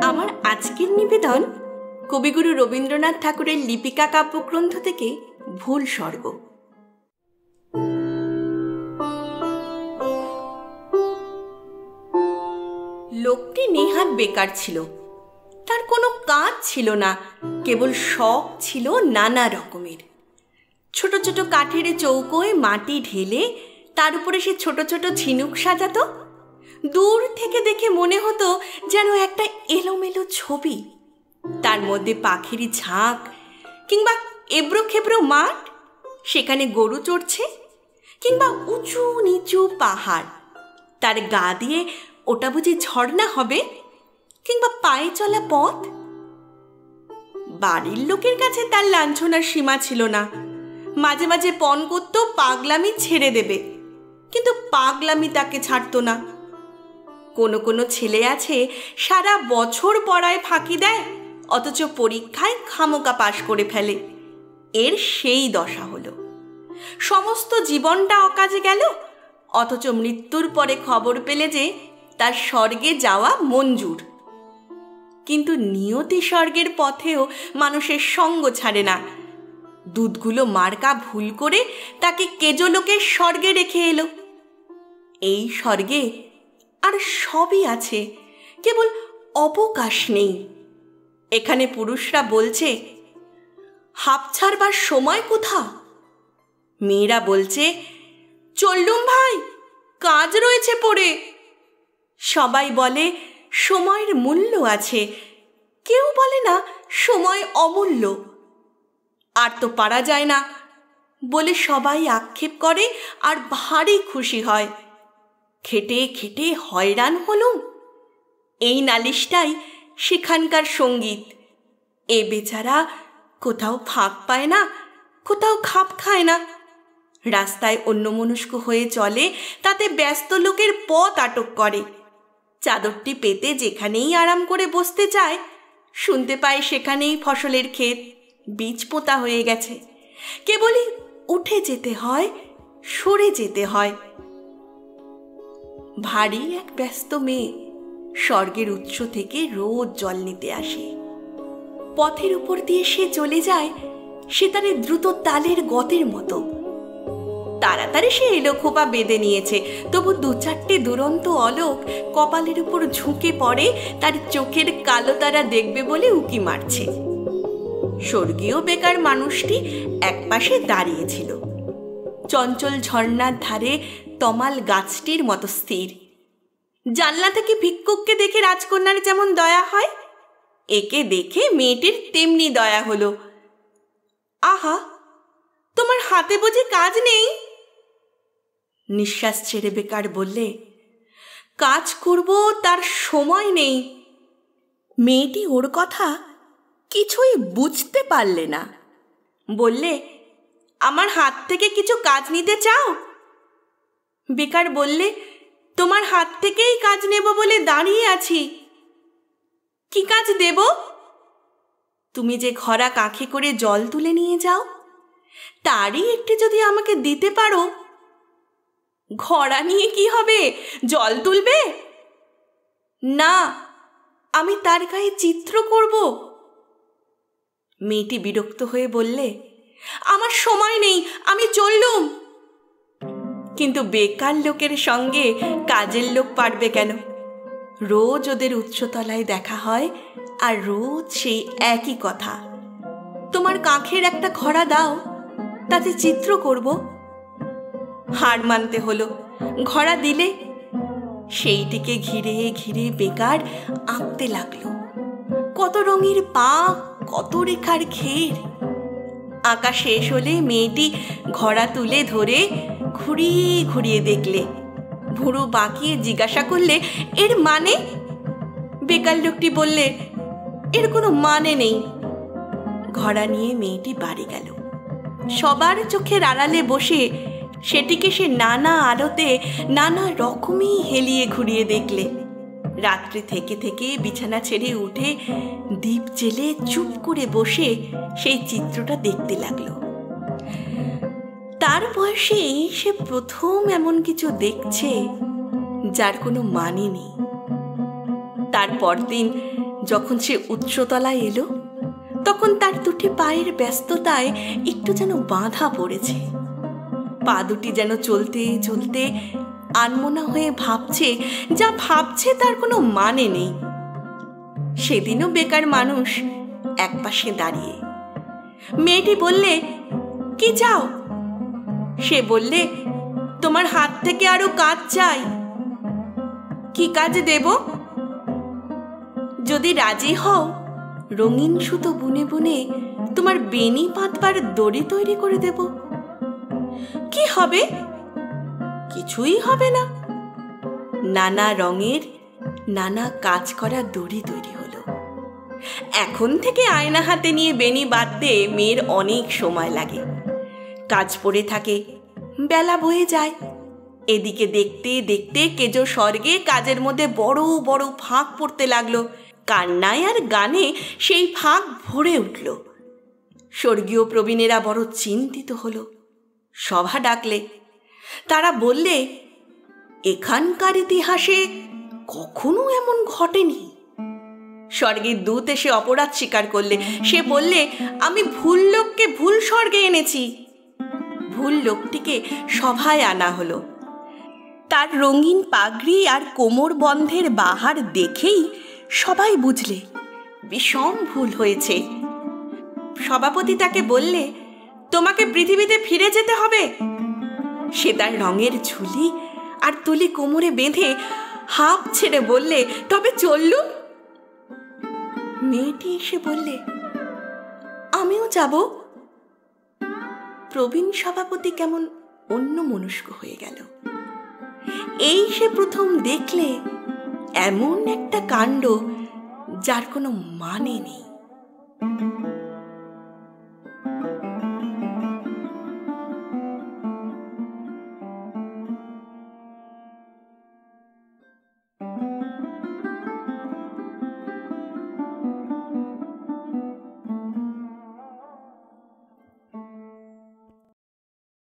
আমার আজকের নিবেদন কবিগুরু রবীন্দ্রনাথ ঠাকুরের লিপিকা কাব্যগ্রন্থ থেকে ভুল স্বর্গ। লোকটি নেহাত বেকার ছিল, তার কোনো কাজ ছিল না, কেবল শখ ছিল নানা রকমের। ছোট ছোট কাঠের চৌকোয় মাটি ঢেলে তার উপরে সে ছোট ছোট ঝিনুক সাজাতো। দূর থেকে দেখে মনে হতো যেন একটা এলোমেলো ছবি, তার মধ্যে পাখির ঝাঁক কিংবা এবড়ো খেবড়ো মাঠ, সেখানে গরু চড়ছে, কিংবা উঁচু নিচু পাহাড়, তার গা দিয়ে ওটা বুঝি ঝর্ণা হবে, কিংবা পায়ে চলা পথ। বাড়ির লোকের কাছে তার লাঞ্ছনার সীমা ছিল না। মাঝে মাঝে পণ করত পাগলামি ছেড়ে দেবে, কিন্তু পাগলামি তাকে ছাড়তো না। কোনো কোনো ছেলে আছে সারা বছর পড়ায় ফাঁকি দেয়, অথচ পরীক্ষায় খামোকা পাশ করে ফেলে। এর সেই দশা হলো। সমস্ত জীবনটা অকাজে গেল, অথচ মৃত্যুর পরে খবর পেলে যে তার স্বর্গে যাওয়া মঞ্জুর। কিন্তু নিয়তি স্বর্গের পথেও মানুষের সঙ্গ ছাড়ে না। দুধগুলো মার্কা ভুল করে তাকে কেজলোকের স্বর্গে রেখে এলো। এই স্বর্গে আর সবই আছে, কেবল অবকাশ নেই। এখানে পুরুষরা বলছে হাঁপ ছাড়বার সময় কোথা, মেয়েরা বলছে চললুম ভাই, কাজ রয়েছে পড়ে। সবাই বলে সময়ের মূল্য আছে, কেউ বলে না সময় অমূল্য। আর তো পারা যায় না বলে সবাই আক্ষেপ করে আর ভারী খুশি হয়। খেটে খেটে হয়রান হলুম, এই নালিশটাই সেখানকার সঙ্গীত। এ বেচারা কোথাও ফাঁক পায় না, কোথাও খাপ খায় না। রাস্তায় অন্যমনস্ক হয়ে চলে, তাতে ব্যস্ত লোকের পথ আটক করে। চাদরটি পেতে যেখানেই আরাম করে বসতে চায়, শুনতে পায় সেখানেই ফসলের ক্ষেত, বীজ পোঁতা হয়ে গেছে। কেবলই উঠে যেতে হয়, সরে যেতে হয়। ভারী এক ব্যস্ত মেয়ে স্বর্গের উৎস থেকে রোজ জল নিতে আসে। পথের উপর দিয়ে সে চলে যায় সেতারে দ্রুত তালের গতের মতো। তাড়াতাড়ি সে এলো খোপা বেঁধে নিয়েছে, তবু দু চারটে দুরন্ত অলোক কপালের উপর ঝুঁকে পড়ে তার চোখের কালো তারা দেখবে বলে উকি মারছে। স্বর্গীয় বেকার মানুষটি একপাশে দাঁড়িয়েছিল, চঞ্চল ঝর্ণার ধারে তমাল গাছটির মতো স্থির। জানলা থেকে ভিক্ষুককে দেখে রাজকন্যার যেমন দয়া হয়, একে দেখে মেয়েটির তেমনি দয়া হলো। আহা, তোমার হাতে বুঝি কাজ নেই? নিঃশ্বাস ছেড়ে বেকার বললে, কাজ করব তার সময় নেই। মেয়েটি ওর কথা কিছুই বুঝতে পারলে না। বললে, আমার হাত থেকে কিছু কাজ নিতে চাও? বেকার বললে, তোমার হাত থেকেই কাজ নেব বলে দাঁড়িয়ে আছি। কি কাজ দেব? তুমি যে ঘরা কাঁখে করে জল তুলে নিয়ে যাও, তারই একটি যদি আমাকে দিতে পারো। ঘড়া নিয়ে কি হবে, জল তুলবে? না, আমি তার গায়ে চিত্র করব। মেয়েটি বিরক্ত হয়ে বললে, আমার সময় নেই, আমি চললুম। কিন্তু বেকার লোকের সঙ্গে কাজের লোক পারবে কেন? রোজ ওদের উচ্চতলায় দেখা হয়, আর রোজ সেই একই কথা। তোমার কাঁখের একটা ঘড়া দাও, তাতে চিত্র করব। হার মানতে হলো। ঘড়া দিলে, সেইটিকে ঘিরে ঘিরে বেকার আঁকতে লাগলো। কত রঙের পা, কত রেখার ঘের। আঁকা শেষ হলে মেয়েটি ঘড়া তুলে ধরে ঘুরিয়ে ঘুরিয়ে দেখলে। ভুরু বাঁকিয়ে জিজ্ঞাসা করলে, এর মানে? বেকার লোকটি বললে, এর কোনো মানে নেই। ঘড়া নিয়ে মেয়েটি বাড়ি গেল। সবার চোখের আড়ালে বসে সেটিকে সে নানা আলোতে নানা রকমই হেলিয়ে ঘুরিয়ে দেখলে। রাত্রি থেকে থেকে বিছানা ছেড়ে উঠে দীপ জেলে চুপ করে বসে সেই চিত্রটা দেখতে লাগলো। তার বয়সে সে প্রথম এমন কিছু দেখছে যার কোনো মানে নেই। তার পরদিন যখন সে উচ্চতলায় এলো তখন তার দুটি পায়ের ব্যস্ততায় একটু যেন বাঁধা পড়েছে। পা দুটি যেন চলতে চলতে আনমনা হয়ে ভাবছে, যা ভাবছে তার কোনো মানে নেই। সেদিনও বেকার মানুষ একপাশে দাঁড়িয়ে। মেয়েটি বললে, কি চাও? সে বললে, তোমার হাত থেকে আরো কাজ চাই। কি কাজ দেব? যদি রাজি হও, রঙিন সুতো বুনে বুনে তোমার বেনি পাতবার দড়ি তৈরি করে দেব। কি হবে? কিছুই হবে না। নানা রঙের নানা কাজ করা দড়ি তৈরি হলো। এখন থেকে আয়না হাতে নিয়ে বেনি বাঁধতে মেয়ের অনেক সময় লাগে। কাজ পড়ে থাকে, বেলা বয়ে যায়। এদিকে দেখতে দেখতে কেজো স্বর্গে কাজের মধ্যে বড় বড় ফাঁক পড়তে লাগলো। কান্নায় আর গানে সেই ফাঁক ভরে উঠল। স্বর্গীয় প্রবীণেরা বড় চিন্তিত হলো। সভা ডাকলে। তারা বললে, এখানকার ইতিহাসে কখনো এমন ঘটেনি। স্বর্গের দূত এসে অপরাধ স্বীকার করলে। সে বললে, আমি ভুল লোককে ভুল স্বর্গে এনেছি। ভুল লোকটিকে সভায় আনা হলো। তার রঙিন পাগড়ি আর কোমর বন্ধের বাহার দেখেই সবাই বুঝলে বিষম ভুল হয়েছে। সভাপতি তাকে বললে, তোমাকে পৃথিবীতে ফিরে যেতে হবে। সে তার রঙের ঝুলি আর তুলি কোমরে বেঁধে হাঁপ ছেড়ে বললে, তবে চললুম। মেয়েটি এসে বললে, আমিও যাব। প্রবীণ সভাপতি কেমন অন্যমনস্ক হয়ে গেল। এই সে প্রথম দেখলে এমন একটা কাণ্ড যার কোনো মানে নেই।